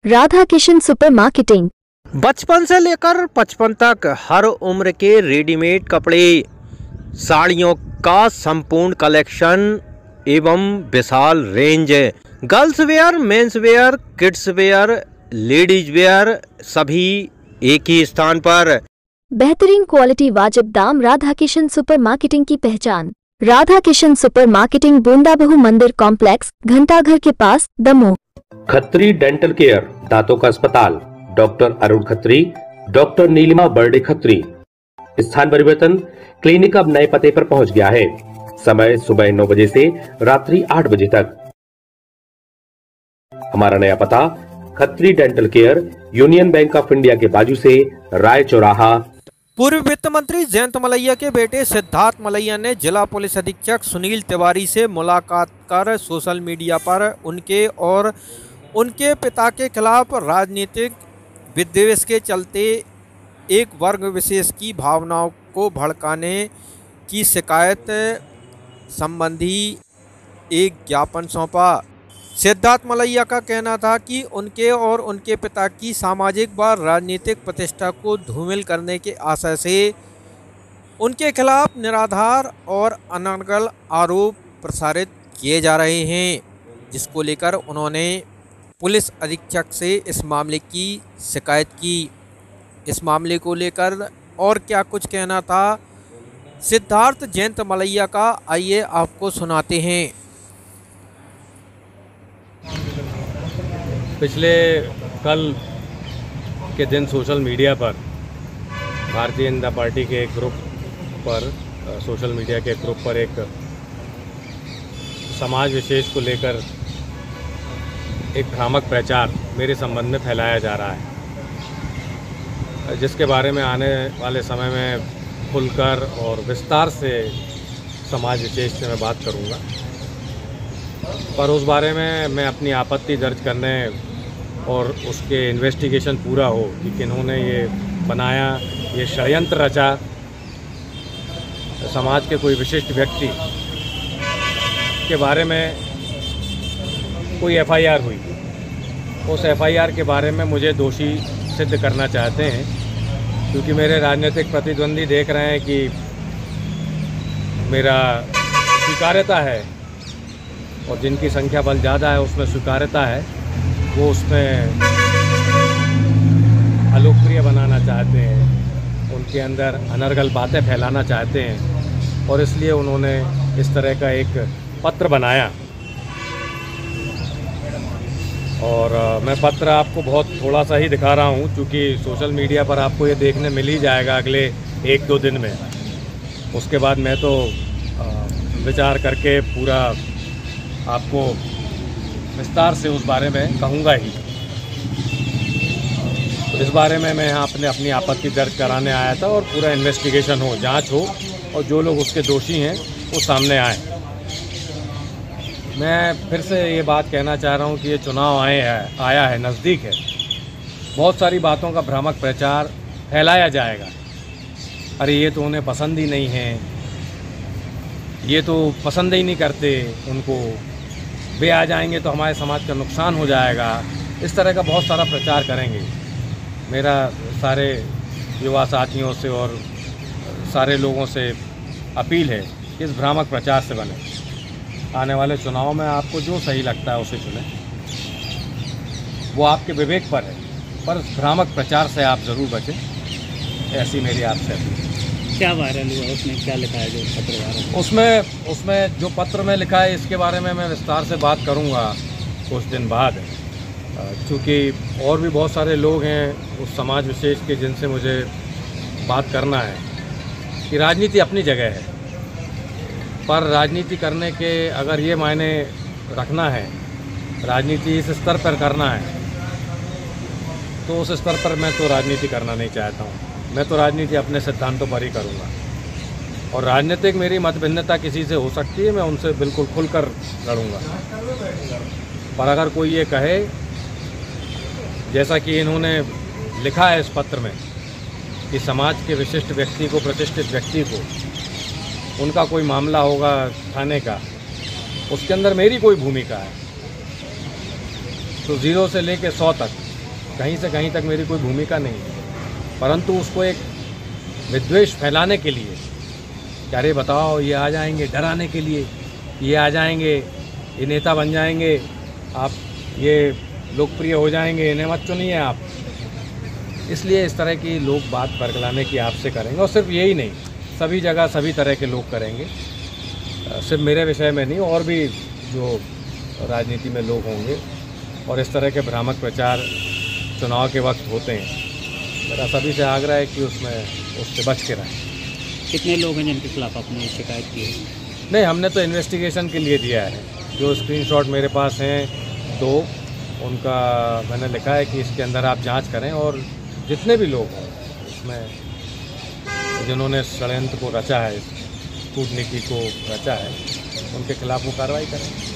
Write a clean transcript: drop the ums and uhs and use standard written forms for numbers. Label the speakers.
Speaker 1: Radha Kishan super marketing.
Speaker 2: बचपन से लेकर 55 तक हर उम्र के रेडीमेड कपड़े, साड़ियों का संपूर्ण कलेक्शन एवं विशाल range, girls wear, men's wear, kids wear, ladies wear, सभी एक ही स्थान पर।
Speaker 1: बेहतरीन क्वालिटी, वाजिब दाम। राधा किशन सुपर मार्केटिंग की पहचान। राधा किशन सुपर मार्केटिंग, बूंदा बहू मंदिर कॉम्प्लेक्स, घंटाघर के पास, दमोह।
Speaker 3: खत्री डेंटल केयर, दांतों का अस्पताल, डॉक्टर अरुण खत्री, डॉक्टर नीलिमा बर्डे खत्री। स्थान परिवर्तन, क्लिनिक अब नए पते पर पहुंच गया है। समय सुबह 9 बजे से रात्रि 8 बजे तक। हमारा नया पता, Khatri dental care, Union Bank of India के बाजू से, राय चौराहा।
Speaker 2: पूर्व वित्त मंत्री जयंत मलैया के बेटे सिद्धार्थ मलैया ने जिला पुलिस अधीक्षक सुनील तिवारी से मुलाकात कर सोशल मीडिया पर उनके और उनके पिता के खिलाफ राजनीतिक विद्वेष के चलते एक वर्ग विशेष की भावनाओं को भड़काने की शिकायत संबंधी एक ज्ञापन सौंपा। सिद्धार्थ मलैया का कहना था कि उनके और उनके पिता की सामाजिक व राजनीतिक प्रतिष्ठा को धूमिल करने के आशय से उनके खिलाफ निराधार और अनर्गल आरोप प्रसारित किए जा रहे हैं, जिसको लेकर उन्होंने पुलिस अधीक्षक से इस मामले की शिकायत की। इस मामले को लेकर और क्या कुछ कहना था सिद्धार्थ जयंत मलैया का, आइए आपको सुनाते हैं।
Speaker 4: पिछले कल के दिन सोशल मीडिया पर भारतीय जनता पार्टी के एक ग्रुप पर, सोशल मीडिया के ग्रुप पर एक समाज विशेष को लेकर एक भ्रामक प्रचार मेरे संबंध में फैलाया जा रहा है, जिसके बारे में आने वाले समय में खुलकर और विस्तार से समाज विशेष से मैं बात करूंगा। पर उस बारे में मैं अपनी आपत्ति दर्ज करने और उसके इन्वेस्टिगेशन पूरा हो कि किन्होंने ये बनाया, ये षड्यंत्र रचा, समाज के कोई विशिष्ट व्यक्ति के बारे में कोई एफआईआर हुई, उस एफआईआर के बारे में मुझे दोषी सिद्ध करना चाहते हैं, क्योंकि मेरे राजनीतिक प्रतिद्वंदी देख रहे हैं कि मेरा स्वीकार्यता है और जिनकी संख्या बल ज़्यादा है उसमें स्वीकार्यता है, वो उसमें अलोकप्रिय बनाना चाहते हैं, उनके अंदर अनर्गल बातें फैलाना चाहते हैं और इसलिए उन्होंने इस तरह का एक पत्र बनाया। और मैं पत्र आपको बहुत थोड़ा सा ही दिखा रहा हूँ, क्योंकि सोशल मीडिया पर आपको ये देखने मिल ही जाएगा अगले 1-2 दिन में। उसके बाद मैं तो विचार करके पूरा आपको विस्तार से उस बारे में कहूँगा ही। तो इस बारे में मैं यहाँ अपनी आपत्ति दर्ज कराने आया था और पूरा इन्वेस्टिगेशन हो, जांच हो और जो लोग उसके दोषी हैं वो सामने आए। मैं फिर से ये बात कहना चाह रहा हूँ कि ये चुनाव आया है, नज़दीक है। बहुत सारी बातों का भ्रामक प्रचार फैलाया जाएगा। अरे ये तो उन्हें पसंद ही नहीं है, ये तो पसंद ही नहीं करते उनको, वे आ जाएंगे तो हमारे समाज का नुकसान हो जाएगा। इस तरह का बहुत सारा प्रचार करेंगे। मेरा सारे युवा साथियों से और सारे लोगों से अपील है कि इस भ्रामक प्रचार से बने। आने वाले चुनाव में आपको जो सही लगता है उसे चुनें, वो आपके विवेक पर है, पर इस भ्रामक प्रचार से आप ज़रूर बचें, ऐसी मेरी आपसे अपील।
Speaker 5: क्या वायरल हुआ, उसमें क्या लिखा है जो पत्र वायरल?
Speaker 4: उसमें जो पत्र में लिखा है इसके बारे में मैं विस्तार से बात करूंगा कुछ दिन बाद, क्योंकि और भी बहुत सारे लोग हैं उस समाज विशेष के जिनसे मुझे बात करना है कि राजनीति अपनी जगह है, पर राजनीति करने के अगर ये मायने रखना है, राजनीति इस स्तर पर करना है, तो उस स्तर पर मैं तो राजनीति करना नहीं चाहता हूँ। मैं तो राजनीति अपने सिद्धांतों पर ही करूँगा और राजनीतिक मेरी मतभिन्नता किसी से हो सकती है, मैं उनसे बिल्कुल खुलकर लड़ूंगा। पर अगर कोई ये कहे, जैसा कि इन्होंने लिखा है इस पत्र में, कि समाज के विशिष्ट व्यक्ति को, प्रतिष्ठित व्यक्ति को, उनका कोई मामला होगा थाने का, उसके अंदर मेरी कोई भूमिका है, तो 0 से लेकर 100 तक कहीं से कहीं तक मेरी कोई भूमिका नहीं है, परंतु उसको एक विद्वेष फैलाने के लिए कि अरे बताओ ये आ जाएंगे, डराने के लिए ये आ जाएंगे, ये नेता बन जाएंगे, आप ये लोकप्रिय हो जाएंगे, इन्हें मत चुनिए आप। इसलिए इस तरह की लोग बात बरगलाने की आपसे करेंगे, और सिर्फ यही नहीं, सभी जगह सभी तरह के लोग करेंगे, सिर्फ मेरे विषय में नहीं, और भी जो राजनीति में लोग होंगे। और इस तरह के भ्रामक प्रचार चुनाव के वक्त होते हैं, मेरा सभी से आग्रह है कि उससे बच के रहें।
Speaker 5: कितने लोग हैं जिनके खिलाफ आपने शिकायत की है?
Speaker 4: नहीं, हमने तो इन्वेस्टिगेशन के लिए दिया है। जो स्क्रीनशॉट मेरे पास हैं 2, उनका मैंने लिखा है कि इसके अंदर आप जांच करें, और जितने भी लोग हैं इसमें जिन्होंने षड्यंत्र को रचा है, कूटनीति को रचा है, उनके खिलाफ वो कार्रवाई करें।